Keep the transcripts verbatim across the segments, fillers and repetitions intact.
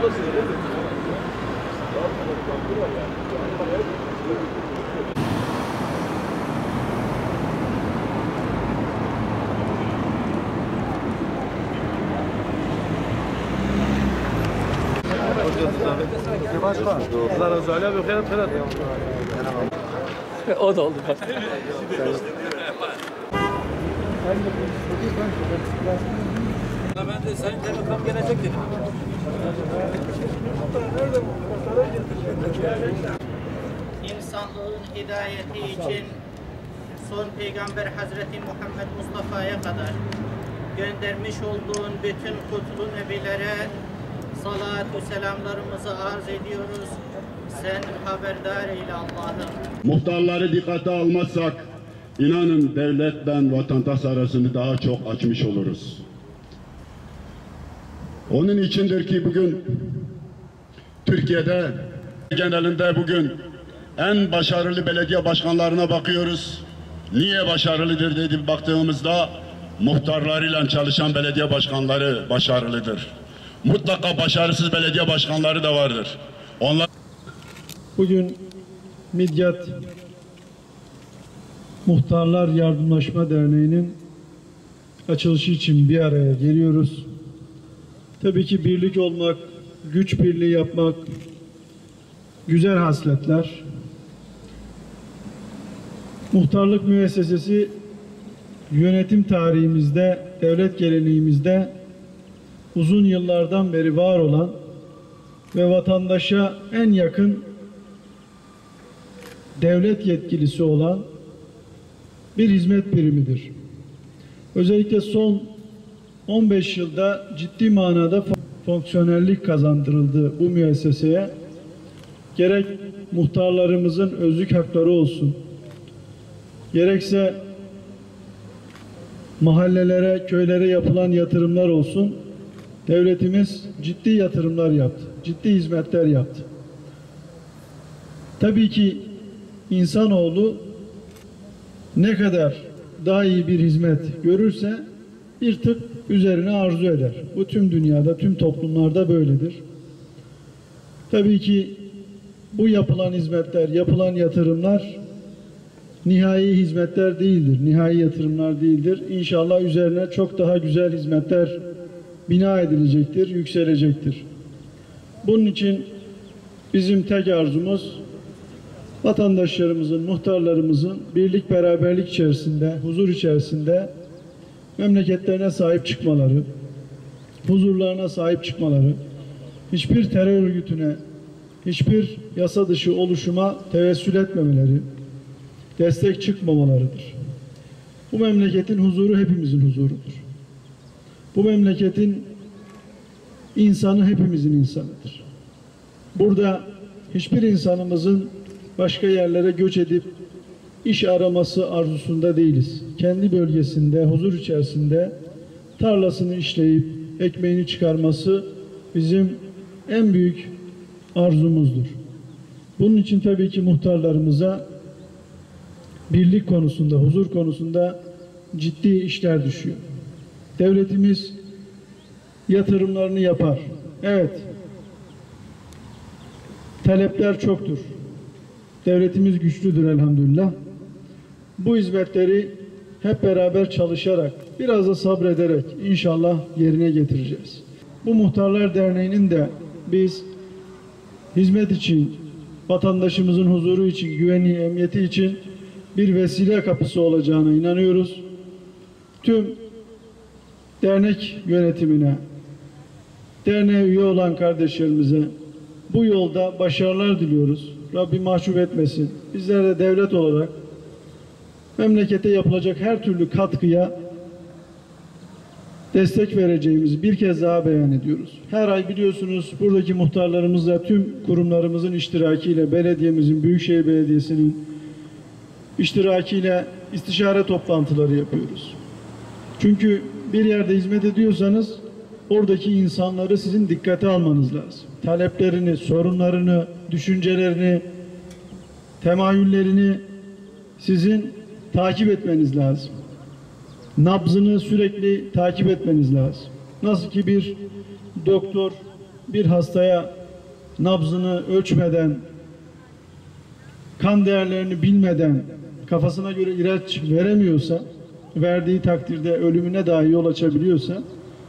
O da oldu. Ben de Sayın Kaymakam gelecek dedim. İnsanlığın hidayeti için son Peygamber Hazreti Muhammed Mustafa'ya kadar göndermiş olduğun bütün kutlu nebilere salatü selamlarımızı arz ediyoruz. Sen haberdar eyle Allah'ım. Muhtarları dikkate almazsak inanın devletle vatandaş arasını daha çok açmış oluruz. Onun içindir ki bugün Türkiye'de genelinde bugün en başarılı belediye başkanlarına bakıyoruz. Niye başarılıdır dedim baktığımızda muhtarlarıyla çalışan belediye başkanları başarılıdır. Mutlaka başarısız belediye başkanları da vardır. Onlar bugün Midyat Muhtarlar Yardımlaşma Derneği'nin açılışı için bir araya geliyoruz. Tabii ki birlik olmak, güç birliği yapmak güzel hasletler. Muhtarlık müessesesi yönetim tarihimizde, devlet geleneğimizde uzun yıllardan beri var olan ve vatandaşa en yakın devlet yetkilisi olan bir hizmet birimidir. Özellikle son on beş yılda ciddi manada fonksiyonellik kazandırıldı bu müesseseye. Gerek muhtarlarımızın özlük hakları olsun, gerekse mahallelere, köylere yapılan yatırımlar olsun, devletimiz ciddi yatırımlar yaptı, ciddi hizmetler yaptı. Tabii ki insanoğlu ne kadar daha iyi bir hizmet görürse bir tık üzerine arzu eder. Bu tüm dünyada, tüm toplumlarda böyledir. Tabii ki bu yapılan hizmetler, yapılan yatırımlar nihai hizmetler değildir, nihai yatırımlar değildir. İnşallah üzerine çok daha güzel hizmetler bina edilecektir, yükselecektir. Bunun için bizim tek arzumuz vatandaşlarımızın, muhtarlarımızın birlik beraberlik içerisinde, huzur içerisinde memleketlerine sahip çıkmaları, huzurlarına sahip çıkmaları, hiçbir terör örgütüne, hiçbir yasa dışı oluşuma tevessül etmemeleri, destek çıkmamalarıdır. Bu memleketin huzuru hepimizin huzurudur. Bu memleketin insanı hepimizin insanıdır. Burada hiçbir insanımızın başka yerlere göç edip iş araması arzusunda değiliz. Kendi bölgesinde, huzur içerisinde tarlasını işleyip ekmeğini çıkarması bizim en büyük arzumuzdur. Bunun için tabii ki muhtarlarımıza birlik konusunda, huzur konusunda ciddi işler düşüyor. Devletimiz yatırımlarını yapar. Evet, talepler çoktur. Devletimiz güçlüdür elhamdülillah. Bu hizmetleri hep beraber çalışarak, biraz da sabrederek inşallah yerine getireceğiz. Bu Muhtarlar Derneği'nin de biz hizmet için, vatandaşımızın huzuru için, güvenliği, emniyeti için bir vesile kapısı olacağına inanıyoruz. Tüm dernek yönetimine, derneğe üye olan kardeşlerimize bu yolda başarılar diliyoruz. Rabbim mahcup etmesin. Bizler de devlet olarak memlekete yapılacak her türlü katkıya destek vereceğimizi bir kez daha beyan ediyoruz. Her ay biliyorsunuz buradaki muhtarlarımızla tüm kurumlarımızın iştirakiyle, belediyemizin, Büyükşehir Belediyesi'nin iştirakiyle istişare toplantıları yapıyoruz. Çünkü bir yerde hizmet ediyorsanız oradaki insanları sizin dikkate almanız lazım. Taleplerini, sorunlarını, düşüncelerini, temayüllerini sizin takip etmeniz lazım. Nabzını sürekli takip etmeniz lazım. Nasıl ki bir doktor bir hastaya nabzını ölçmeden, kan değerlerini bilmeden kafasına göre ilaç veremiyorsa, verdiği takdirde ölümüne dahi yol açabiliyorsa,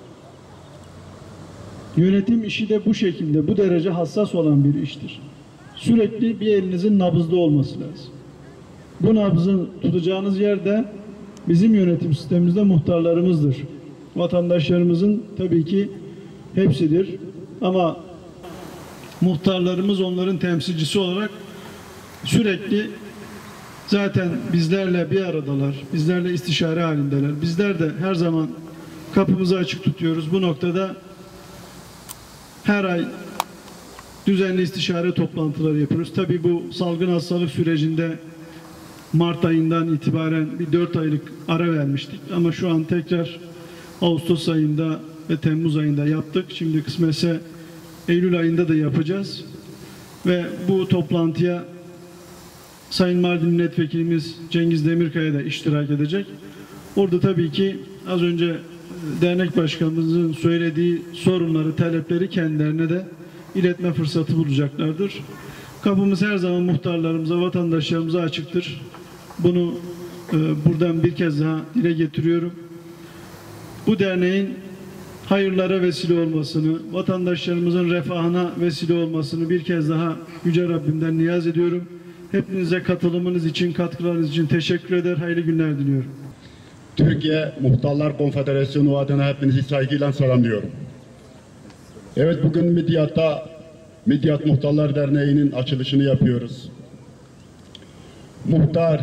yönetim işi de bu şekilde, bu derece hassas olan bir iştir. Sürekli bir elinizin nabızda olması lazım. Bu nabzın tutacağınız yerde bizim yönetim sistemimizde muhtarlarımızdır. Vatandaşlarımızın tabii ki hepsidir. Ama muhtarlarımız onların temsilcisi olarak sürekli zaten bizlerle bir aradalar. Bizlerle istişare halindeler. Bizler de her zaman kapımızı açık tutuyoruz. Bu noktada her ay düzenli istişare toplantıları yapıyoruz. Tabii bu salgın hastalık sürecinde Mart ayından itibaren bir dört aylık ara vermiştik. Ama şu an tekrar Ağustos ayında ve Temmuz ayında yaptık. Şimdi kısmetse Eylül ayında da yapacağız. Ve bu toplantıya Sayın Mardin Milletvekilimiz Cengiz Demirkaya da iştirak edecek. Orada tabii ki az önce dernek başkanımızın söylediği sorunları, talepleri kendilerine de iletme fırsatı bulacaklardır. Kapımız her zaman muhtarlarımıza, vatandaşlarımıza açıktır. Bunu e, buradan bir kez daha dile getiriyorum. Bu derneğin hayırlara vesile olmasını, vatandaşlarımızın refahına vesile olmasını bir kez daha Yüce Rabbimden niyaz ediyorum. Hepinize katılımınız için, katkılarınız için teşekkür eder. Hayırlı günler diliyorum. Türkiye Muhtarlar Konfederasyonu adına hepinizi saygıyla selamlıyorum. Evet, bugün Midyat'ta Midyat Muhtarlar Derneği'nin açılışını yapıyoruz. Muhtar,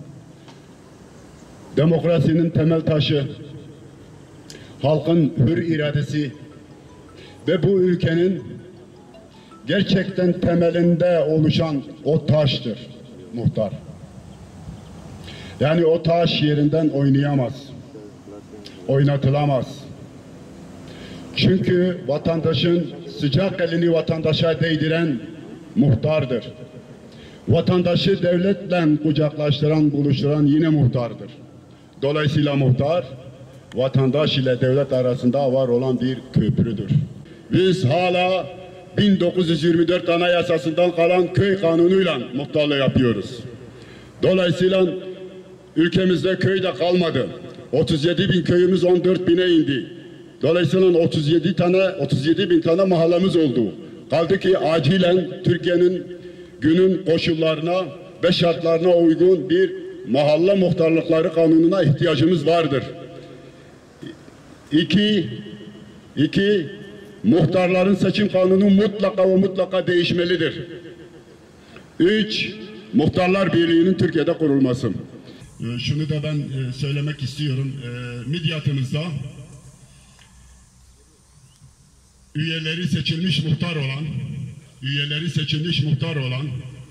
demokrasinin temel taşı, halkın hür iradesi ve bu ülkenin gerçekten temelinde oluşan o taştır muhtar. Yani o taş yerinden oynayamaz, oynatılamaz. Çünkü vatandaşın sıcak elini vatandaşa değdiren muhtardır. Vatandaşı devletle kucaklaştıran, buluşturan yine muhtardır. Dolayısıyla muhtar, vatandaş ile devlet arasında var olan bir köprüdür. Biz hala bin dokuz yüz yirmi dört Anayasası'ndan kalan köy kanunuyla muhtarlığı yapıyoruz. Dolayısıyla ülkemizde köy de kalmadı. otuz yedi bin köyümüz on dört bine indi. Dolayısıyla otuz yedi tane, otuz yedi bin tane mahallemiz oldu. Kaldı ki acilen Türkiye'nin günün koşullarına ve şartlarına uygun bir mahalle muhtarlıkları kanununa ihtiyacımız vardır. İki, iki, muhtarların seçim kanunu mutlaka ve mutlaka değişmelidir. Üç, Muhtarlar Birliği'nin Türkiye'de kurulması. Ee, şunu da ben e, söylemek istiyorum. E, Midyat'ımızda üyeleri seçilmiş muhtar olan, üyeleri seçilmiş muhtar olan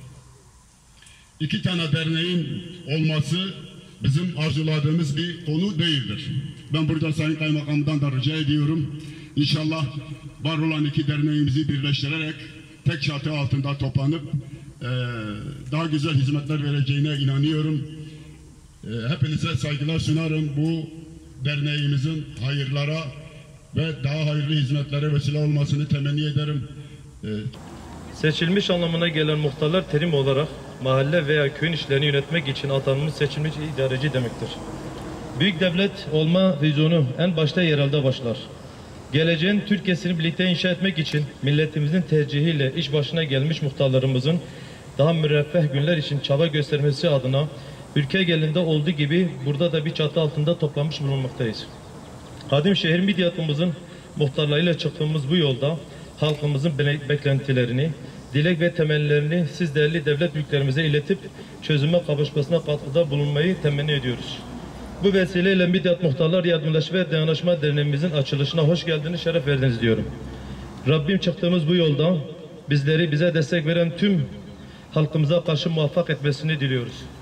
iki tane derneğin olması bizim arzuladığımız bir konu değildir. Ben burada Sayın Kaymakam'dan da rica ediyorum. İnşallah var olan iki derneğimizi birleştirerek tek çatı altında toplanıp e, daha güzel hizmetler vereceğine inanıyorum. E, hepinize saygılar sunarım. Bu derneğimizin hayırlara ve daha hayırlı hizmetlere vesile olmasını temenni ederim. E, Seçilmiş anlamına gelen muhtarlar terim olarak mahalle veya köyün işlerini yönetmek için atanmış seçilmiş idareci demektir. Büyük devlet olma vizyonu en başta yerelde başlar. Geleceğin Türkiye'sini birlikte inşa etmek için milletimizin tercihiyle iş başına gelmiş muhtarlarımızın daha müreffeh günler için çaba göstermesi adına ülke genelinde olduğu gibi burada da bir çatı altında toplanmış bulunmaktayız. Kadim şehir Midyat'ımızın muhtarlarıyla çıktığımız bu yolda halkımızın beklentilerini, dilek ve temellerini siz değerli devlet büyüklerimize iletip çözüme kavuşmasına katkıda bulunmayı temenni ediyoruz. Bu vesileyle Midyat Muhtarlar Yardımlaşma ve Dayanışma Derneğimizin açılışına hoş geldiniz, şeref verdiniz diyorum. Rabbim çıktığımız bu yolda bizleri bize destek veren tüm halkımıza karşı muvaffak etmesini diliyoruz.